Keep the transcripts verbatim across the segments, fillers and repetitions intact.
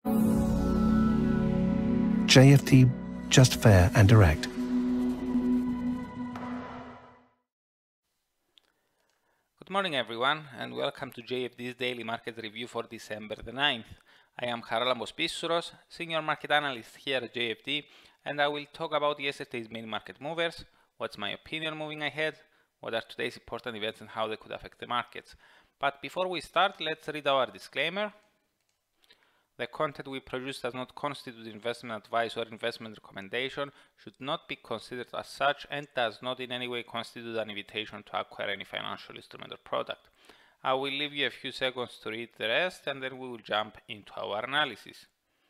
J F D, just fair and direct. Good morning everyone, and welcome to J F D's daily market review for December the ninth. I am Charalambos Pissouros, senior market analyst here at J F D, and I will talk about yesterday's main market movers, what's my opinion moving ahead, what are today's important events and how they could affect the markets. But before we start, let's read our disclaimer. The content we produce does not constitute investment advice or investment recommendation, should not be considered as such, and does not in any way constitute an invitation to acquire any financial instrument or product. I will leave you a few seconds to read the rest, and then we will jump into our analysis.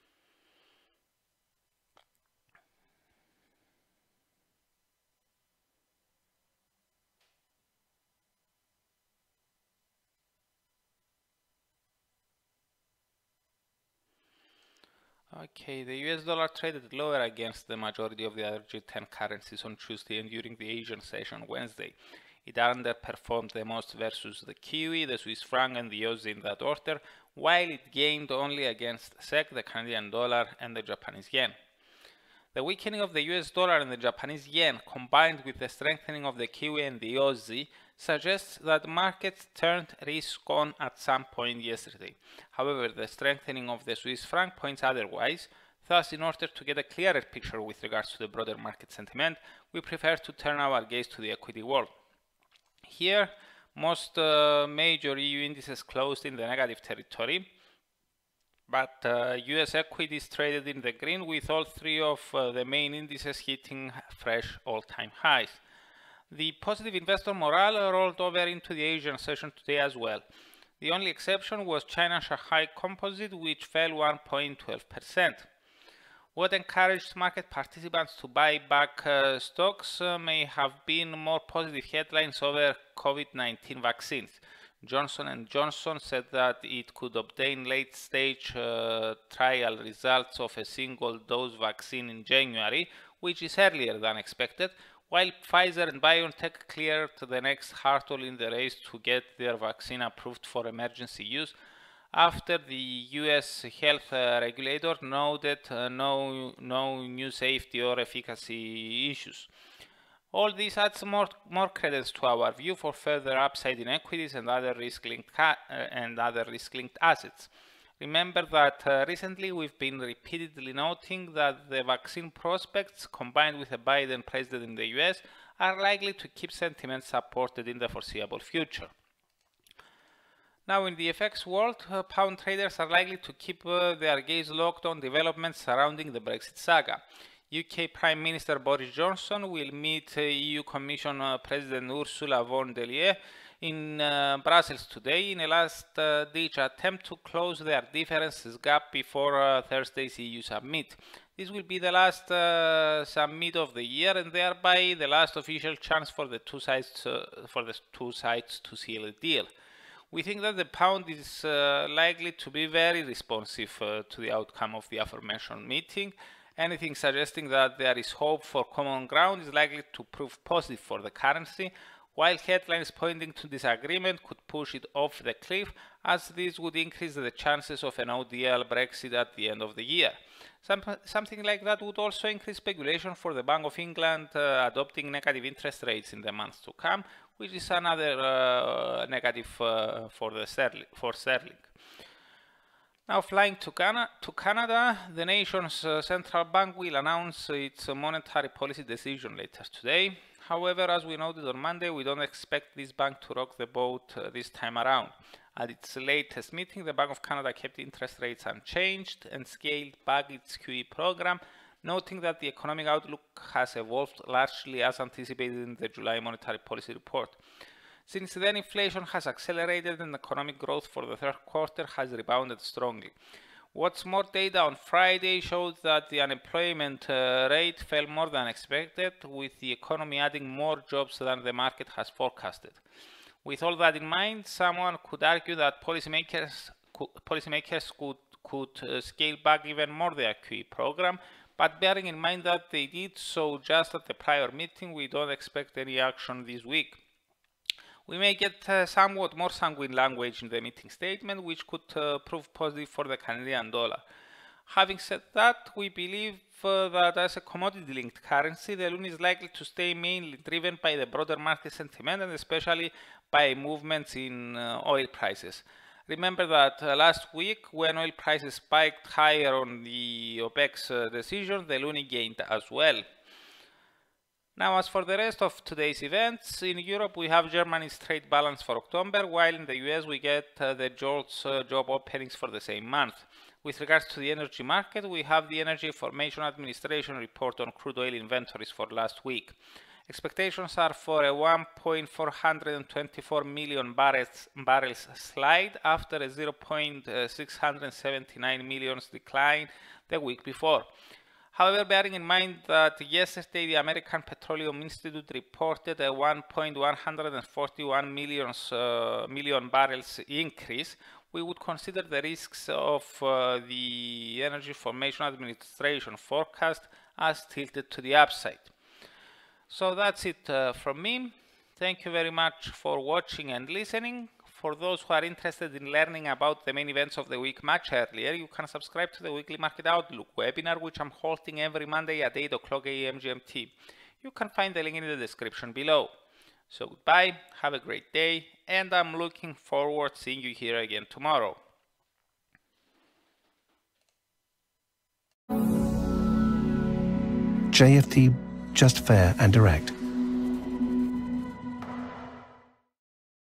Okay, the U S dollar traded lower against the majority of the other G ten currencies on Tuesday and during the Asian session Wednesday. It underperformed the most versus the Kiwi, the Swiss franc and the Aussie in that order, while it gained only against S E K, the Canadian dollar and the Japanese yen. The weakening of the U S dollar and the Japanese yen, combined with the strengthening of the Kiwi and the Aussie, suggests that markets turned risk on at some point yesterday. However, the strengthening of the Swiss franc points otherwise. Thus, in order to get a clearer picture with regards to the broader market sentiment, we prefer to turn our gaze to the equity world. Here, most uh, major E U indices closed in the negative territory, but uh, U S equities traded in the green, with all three of uh, the main indices hitting fresh all-time highs. The positive investor morale rolled over into the Asian session today as well. The only exception was China Shanghai Composite, which fell one point one two percent. What encouraged market participants to buy back uh, stocks uh, may have been more positive headlines over COVID nineteen vaccines. Johnson and Johnson said that it could obtain late-stage uh, trial results of a single-dose vaccine in January, which is earlier than expected, while Pfizer and BioNTech cleared the next hurdle in the race to get their vaccine approved for emergency use after the U S health uh, regulator noted uh, no, no new safety or efficacy issues. All this adds more, more credence to our view for further upside in equities and other risk-linked uh, and other risk-linked assets. Remember that uh, recently we've been repeatedly noting that the vaccine prospects, combined with a Biden president in the U S, are likely to keep sentiment supported in the foreseeable future. Now, in the F X world, uh, pound traders are likely to keep uh, their gaze locked on developments surrounding the Brexit saga. U K Prime Minister Boris Johnson will meet uh, E U Commission uh, President Ursula von der Leyen in uh, Brussels today in a last-ditch uh, attempt to close their differences gap before uh, Thursday's E U summit. This will be the last uh, summit of the year and thereby the last official chance for the two sides uh, for the two sides to seal a deal. We think that the pound is uh, likely to be very responsive uh, to the outcome of the aforementioned meeting. Anything suggesting that there is hope for common ground is likely to prove positive for the currency, while headlines pointing to disagreement could push it off the cliff, as this would increase the chances of a no-deal Brexit at the end of the year. Some, something like that would also increase speculation for the Bank of England uh, adopting negative interest rates in the months to come, which is another uh, negative uh, for, the sterling, for sterling. Now, flying to, Cana to Canada, the nation's uh, central bank will announce its uh, monetary policy decision later today. However, as we noted on Monday, we don't expect this bank to rock the boat uh, this time around. At its latest meeting, the Bank of Canada kept interest rates unchanged and scaled back its Q E program, noting that the economic outlook has evolved largely as anticipated in the July monetary policy report. Since then, inflation has accelerated and economic growth for the third quarter has rebounded strongly. What's more, data on Friday showed that the unemployment uh, rate fell more than expected, with the economy adding more jobs than the market has forecasted. With all that in mind, someone could argue that policymakers could, policymakers could, could uh, scale back even more their Q E program, but bearing in mind that they did so just at the prior meeting, we don't expect any action this week. We may get uh, somewhat more sanguine language in the meeting statement, which could uh, prove positive for the Canadian dollar. Having said that, we believe uh, that as a commodity-linked currency, the loon is likely to stay mainly driven by the broader market sentiment and especially by movements in uh, oil prices. Remember that uh, last week, when oil prices spiked higher on the OPEC's uh, decision, the loonie gained as well. Now, as for the rest of today's events, in Europe we have Germany's trade balance for October, while in the U S we get uh, the JOLTS uh, job openings for the same month. With regards to the energy market, we have the Energy Information Administration report on crude oil inventories for last week. Expectations are for a one point four two four million barrels, barrels slide after a zero point six seven nine million decline the week before. However, bearing in mind that yesterday the American Petroleum Institute reported a one point one four one million, uh, million barrels increase, we would consider the risks of uh, the Energy Information Administration forecast as tilted to the upside. So that's it uh, from me. Thank you very much for watching and listening. For those who are interested in learning about the main events of the week much earlier, you can subscribe to the Weekly Market Outlook webinar, which I'm holding every Monday at eight o'clock A M G M T. You can find the link in the description below. So goodbye, have a great day, and I'm looking forward to seeing you here again tomorrow. J F T, just fair and direct.